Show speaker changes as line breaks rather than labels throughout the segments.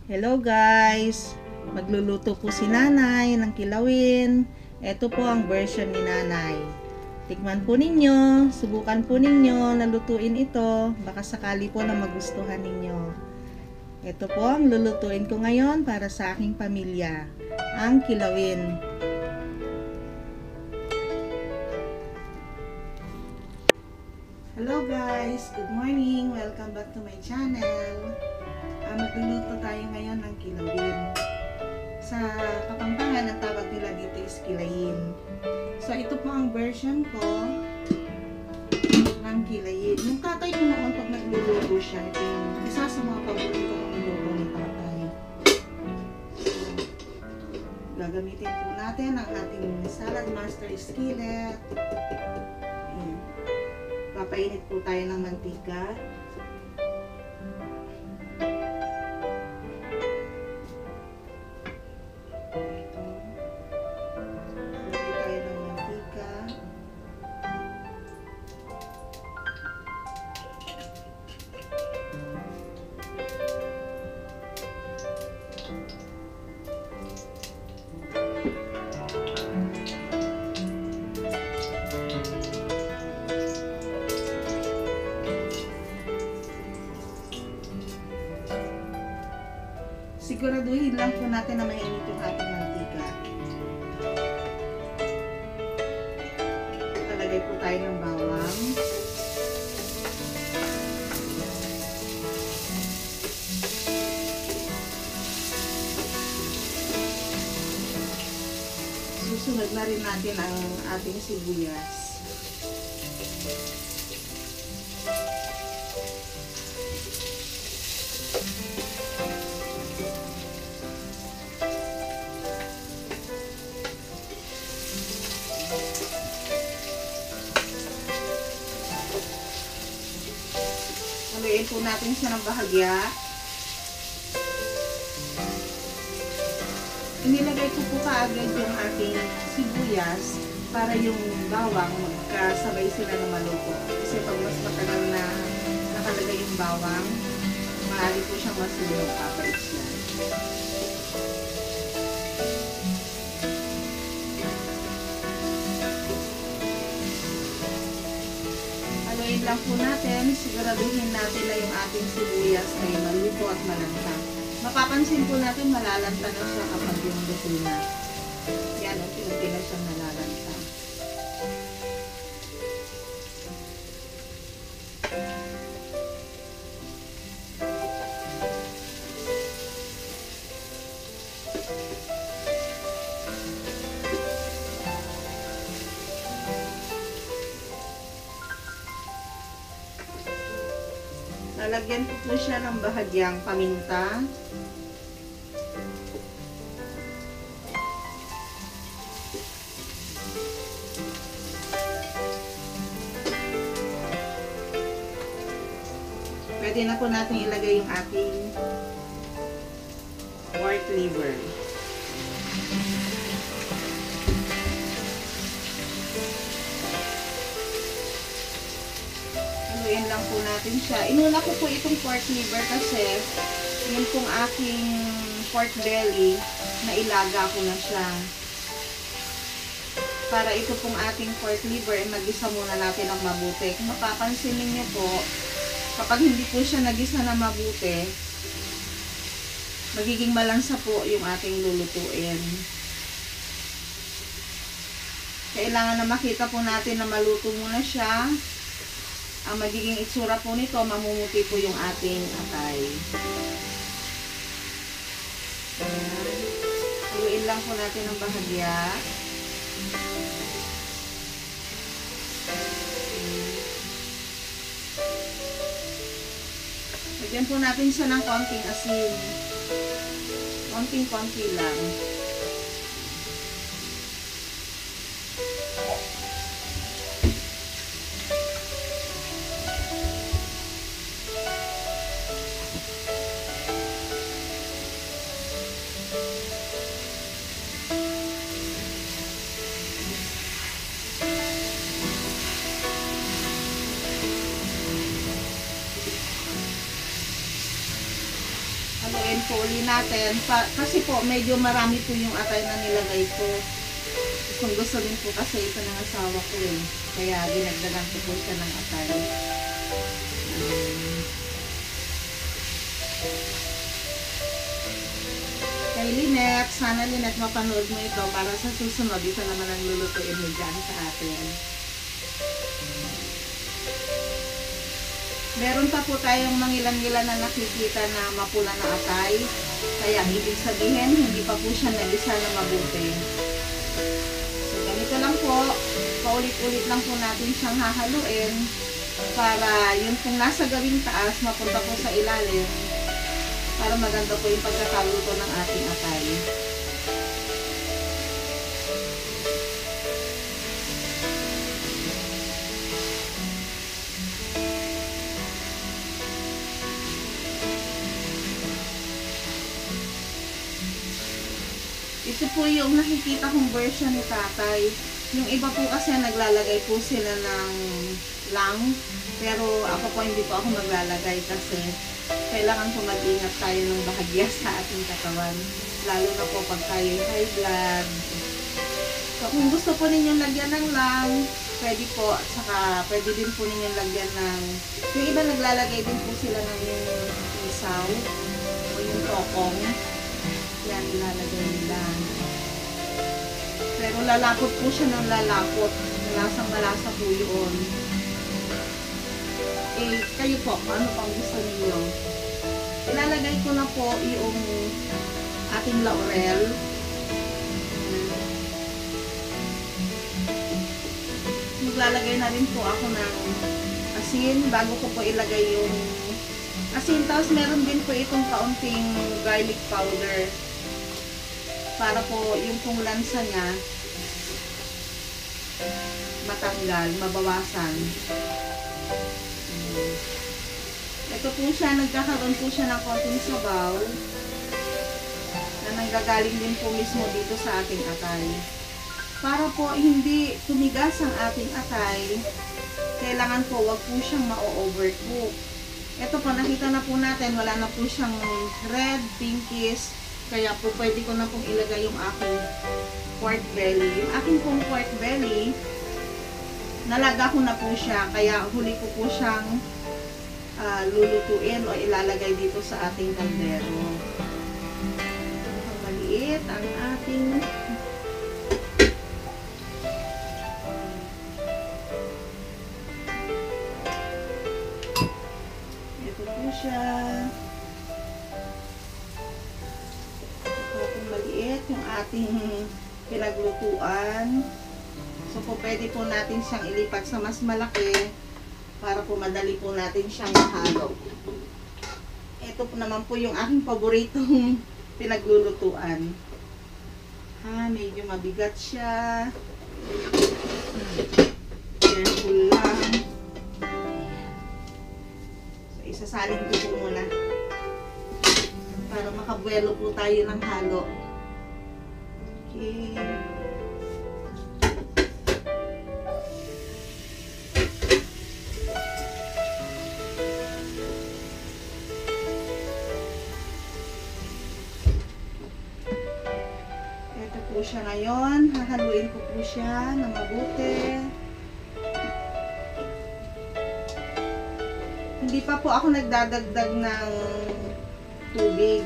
Hello guys! Magluluto po si nanay ng kilawin. Ito po ang version ni nanay. Tikman po ninyo, subukan po ninyo na lutuin ito. Baka sakali po na magustuhan ninyo. Ito po ang lulutuin ko ngayon para sa aking pamilya. Ang kilawin. Hello guys! Good morning! Welcome back to my channel. Magluluto tayo ngayon ng kilawin. Sa Kapampangan, ang tawag nila dito is kilayin. So, ito po ang version ko ng kilayin. Yung tatay ko noon pag nagluluto siya, ito yung isa sa mga paborito kong niluto ni tatay. So, gagamitin po natin ang ating salad master skillet. Ayan. Papainit po tayo ng mantika. Siguraduhin lang po natin na mainit yung ating mantika. Talagay po tayo ng bawang. Susunod na rin natin ang ating sibuyas. Haluin po natin siya ng bahagya. Inilagay ko po kaagad yung ating sibuyas para yung bawang magkasabay sila na maluto. Kasi pag mas matagal na nakalagay yung bawang, maaari po siyang masunog kapag siya. Haluin lang po natin, siguraduhin natin na yung ating sibuyas ay maluto at malanta. Mapapansin po natin malalanta na siya kapag yung luto na. Yan, unti-unti na siyang nalalanta. Lalagyan ko po siya ng bahagyang paminta. Pwede na po natin ilagay yung ating pork liver. Haluin lang po natin siya. Inuna ko po itong pork liver kasi yun pong aking pork belly na ilaga ko na siya. Para ito pong ating pork liver ay magisa muna natin ng mabuti. Kung mapapansin niyo po, kapag hindi po siya nagisa na mabuti, magiging malansa po yung ating lulutuin. Kailangan na makita po natin na maluto muna siya. Ang magiging itsura po nito, mamumuti po yung ating atay. Ayan. Haluin lang po natin ng bahagya. Lagyan po natin siya ng konting asin. Konting-konti lang. Haluin po uli natin. Kasi po, medyo marami po yung atay na nilagay ko. Kung gusto din po kasi ito ng asawa ko eh. Kaya dinagdagan ko po siya ng atay. Kay Lynette, sana Lynette mapanood mo ito para sa susunod. Ito naman ang lulutuin mo dyan sa atin. Meron pa po tayong mangilan-ngilan na nakikita na mapula na atay. Kaya ibig sabihin, hindi pa po siya nagisa na mabuti. So, ganito lang po. Paulit-ulit lang po natin siyang hahaluin para yung kung nasa gawing taas, mapunta po sa ilalim para maganda po yung pagkakaluto ng ating atay. Ito po yung nakikita kong version ni tatay. Yung iba po kasi naglalagay po sila ng lang. Pero ako po hindi po ako maglalagay kasi kailangan po mag-ingat tayo ng bahagya sa ating katawan. Lalo na po pag tayo high blood. So kung gusto po ninyong lagyan ng lang, pwede po. At saka pwede din po ninyong lagyan ng... Yung iba naglalagay din po sila ng isaw o yung tokong. Yan, ilalagay nila. Pero lalapot po siya ng lalapot. Malasang malasa po yun. Eh, kayo po, ano pang gusto ninyo? Ilalagay ko na po yung ating laurel. Maglalagay na rin po ako ng asin bago ko po ilagay yung asin. Tapos meron din po itong kaunting garlic powder para po yung pong lansa niya matanggal, mabawasan. Ito po siya, nagkakaroon po siya ng konting sabaw na nanggagaling din po mismo dito sa ating atay. Para po hindi tumigas ang ating atay, kailangan po wag po siyang ma-overcook. Ito po, nakita na po natin, wala na po siyang red, pinkish, kaya po pwede ko na pong ilagay yung aking pork belly. Yung aking pong pork belly, nalaga ko na po siya, kaya huli ko po siyang lulutuin o ilalagay dito sa ating kaldero. Maliit ang ating ito po siya. Ito maliit yung ating pinaglutuan. So po pwede po natin siyang ilipat sa mas malaki para po madali po natin siyang mahalo. Ito po naman po yung aking paboritong pinaglulutuan. Medyo mabigat siya. Careful lang. So, isasalin ko po muna para makabuelo po tayo ng halo. Okay. Siya ngayon, hahaluin ko po siya ng mabuti. Hindi pa po ako nagdadagdag ng tubig.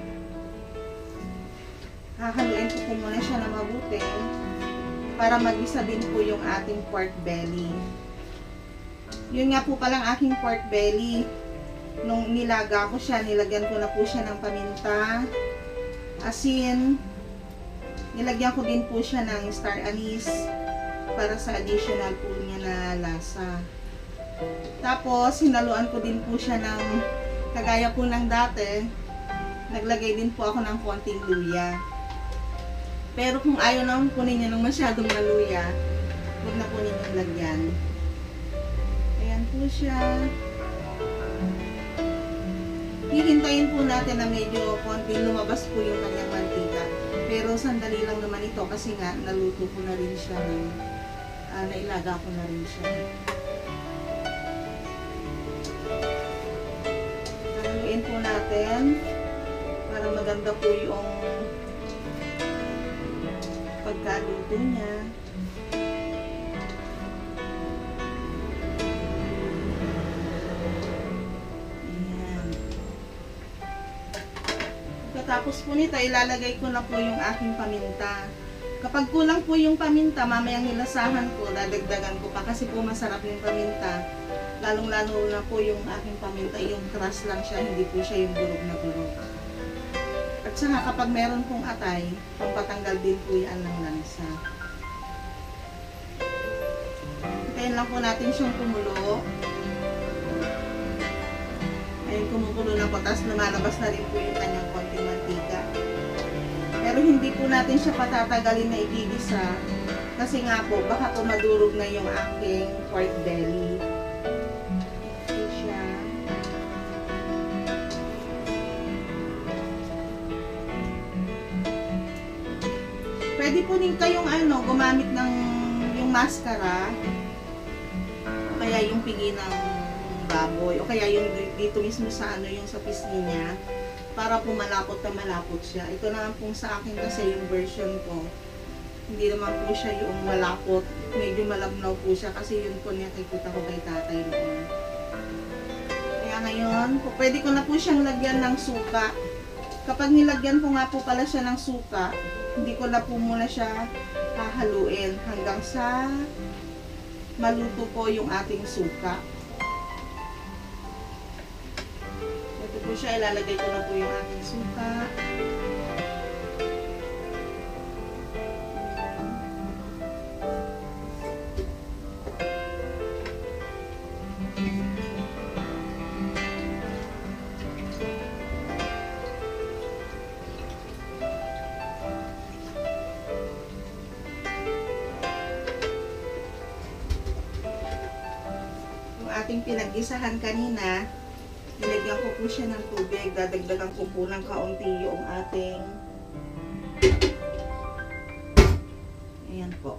Hahaluin ko po muna siya ng mabuti para mag-isa din po yung ating pork belly. Yun nga po palang aking pork belly. Nung nilaga ko siya, nilagyan ko na po siya ng paminta, asin. Nilagyan ko din po siya ng star anise para sa additional po niya na lasa. Tapos, hinaluan ko din po siya ng, kagaya po ng dati, naglagay din po ako ng konting luya. Pero kung ayaw naman po ninyo ng masyadong maluya, huwag na po ninyong lagyan. Ayan po siya. Hihintayin po natin na medyo konting lumabas po yung kanyang mantika. Pero sandali lang naman ito kasi nga naluto ko na rin siya ng nailaga ko na rin siya. Haluin po natin maganda po yung pagkaluto niya. Ayan. Pagkatapos po nito, ilalagay ko na po yung aking paminta. Kapag kulang po yung paminta, mamayang nilasahan ko, dadagdagan ko pa kasi po masarap yung paminta. Lalong-lalo na po yung aking paminta, yung crush lang siya, hindi po siya yung burog na burog. At saka kapag meron pong atay, pampatanggal din po yan ng lansa. Hintayin lang po natin siyang kumulo. Ayun, kumukulo na po, tapos lumalabas na rin po yung kanyang konting mantika. Pero hindi po natin siya patatagalin na igigisa kasi nga po, baka po madurog na yung aking pork belly. Ito siya. Pwede po din kayong gumamit ng yung mascara o kaya yung pigi ng baboy o kaya yung dito mismo sa yung sa pisngi niya para po malapot na malapot siya. Ito naman po sa akin kasi yung version ko, hindi naman po siya yung malapot, medyo malabnaw po siya kasi yun po nakikita ko kay tatay noon. Kaya ngayon, pwede ko na po siyang lagyan ng suka. Kapag nilagyan ko nga po pala siya ng suka, hindi ko na po muna siya hahaluin hanggang sa maluto po yung ating suka. Ito po siya, ilalagay ko na po yung ating suka. Ating pinag-gisahan kanina, nilagyan ko po siya ng tubig, dadagdagan ko po ng kaunti yung ating ayan po,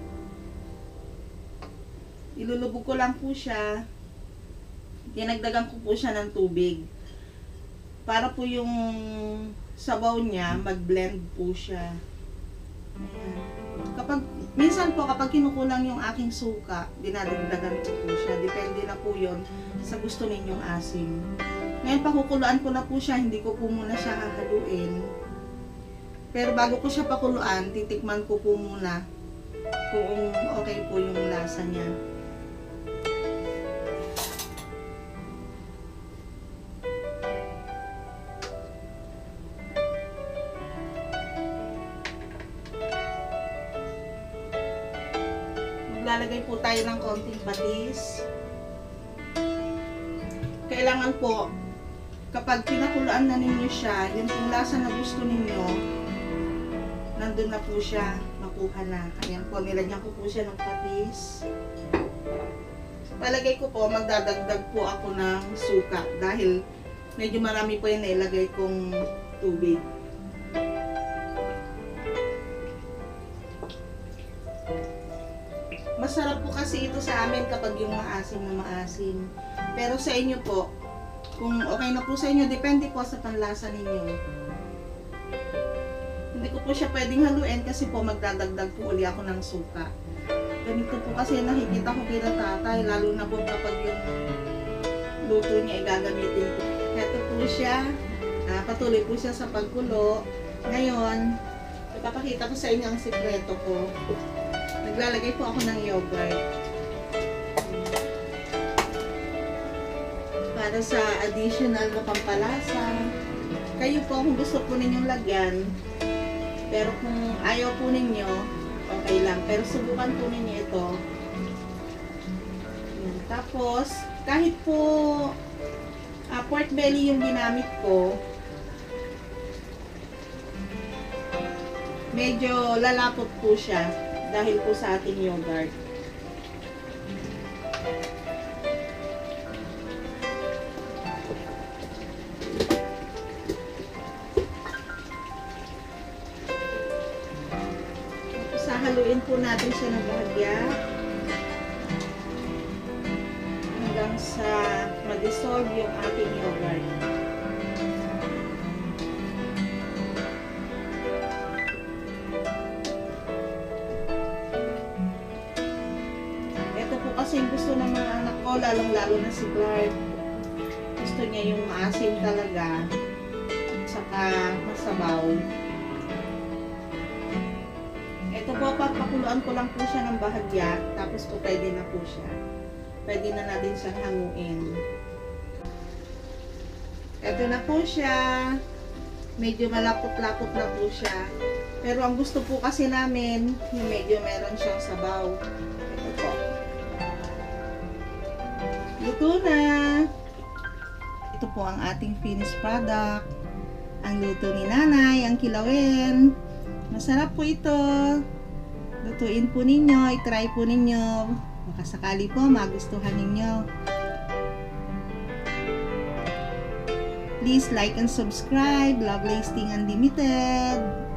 ilulubog ko lang po siya, dinagdagan ko po siya ng tubig para po yung sabaw niya mag-blend po siya. Ayan. Minsan po kapag kinukulang yung aking suka, dinadagdagan ko po siya. Depende na po yun sa gusto ninyong asim. Ngayon pakukuluan ko na po siya, hindi ko po muna siya hahaluin. Pero bago ko siya pakuluan, titikman ko po muna kung okay po yung lasa niya. Lalagay po tayo ng konting patis. Kailangan po, kapag pinakuluan na ninyo siya, yung pong lasa na gusto ninyo, nandun na po siya, makuha na. Ayan po, nilagyan ko po siya ng patis. So, palagay ko po, magdadagdag po ako ng suka dahil medyo marami po yung nailagay kong tubig. Masarap po kasi ito sa amin kapag yung maasim na maasim. Pero sa inyo po, kung okay na po sa inyo, depende po sa panlasa ninyo. Hindi ko po siya pwedeng haluin kasi po magdadagdag po uli ako ng suka. Ganito po kasi nakikita ko kila tatay, lalo na po kapag yung luto niya igagamitin po. Ito po siya, patuloy po siya sa pagkulo. Ngayon, ipapakita ko sa inyo ang sikreto ko. Naglalagay po ako ng yogurt para sa additional na pampalasa. Kayo po kung gusto po ninyong lagyan, pero kung ayaw po ninyo, okay lang. Pero subukan po ninyo ito. Tapos, kahit po pork belly yung ginamit ko, medyo lalapot po siya dahil po sa ating yogurt. Haluin po natin siya ng bahagya hanggang sa ma-dissolve yung ating yogurt. lalong-lalo na si Clark. Gusto niya yung maasim talaga. At saka masabaw. Ito po, papakuluan ko lang po siya ng bahagya. Tapos po pwede na po siya. Pwede na natin siyang hanguin. Ito na po siya. Medyo malapot-lapot na po siya. Pero ang gusto po kasi namin, yung medyo meron siyang sabaw. Ito po. Luto na. Ito po ang ating finished product. Ang luto ni Nanay, ang kilawin. Masarap po ito. Lutuin po ninyo, i-try po ninyo. Baka sakali po magustuhan ninyo. Please like and subscribe. Love Lasting Unlimited.